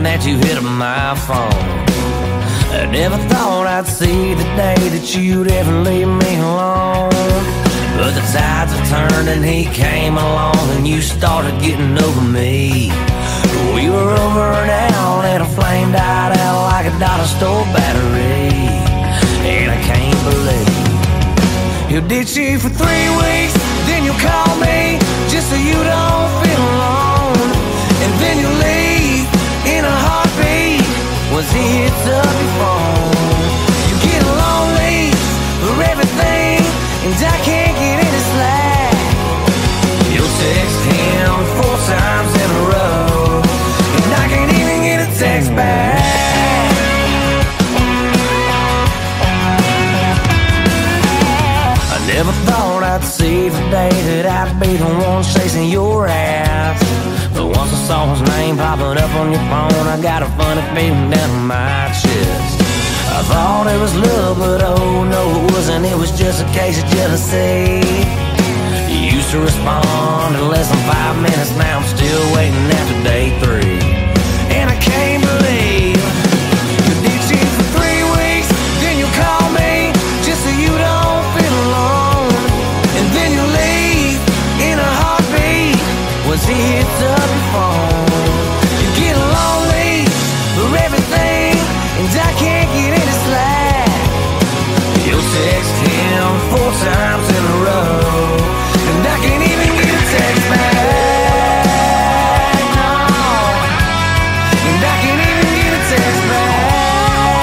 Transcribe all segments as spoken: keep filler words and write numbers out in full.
that you hit my phone. I never thought I'd see the day that you'd ever leave me alone. But the tides have turned and he came along, and you started getting over me. We were over and out and a flame died out like a dollar store battery. And I can't believe he'll ditch you for three weeks, then you'll call me just so you don't feel alone. And then you'll leave in a heartbeat once he hits up your phone. You get lonely for everything, and I can't get any slack. You'll text him four times in a row, and I can't even get a text back. I never thought I'd see the day that I'd be the one chasing your ass. But once I saw his name popping up on your phone, I got a funny feeling down in my chest. I thought it was love, but oh no it wasn't. It was just a case of jealousy. You used to respond in less than five minutes. Now I'm still waiting after day three. And I can't believe you ditch you for three weeks, then you call me just so you don't feel alone. And then you leave in a heartbeat once he hits up your phone. You get lonely for everything, and I can't get any slack. You'll text him four times in a row, and I can't even get a text back. No, and I can't even get a text back.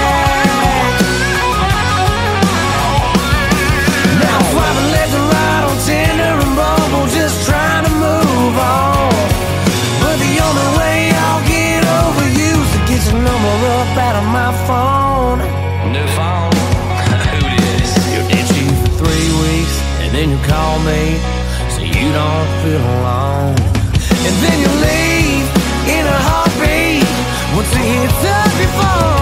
Now I'm swiping left and right on Tinder and Bumble, just trying to move on. But the only way I'll get over you is to get your number up out of my phone. New phone? Who dis? You'll ditch you for three weeks, and then you call me so you don't feel alone. And then you leave in a heartbeat once he hits up your phone.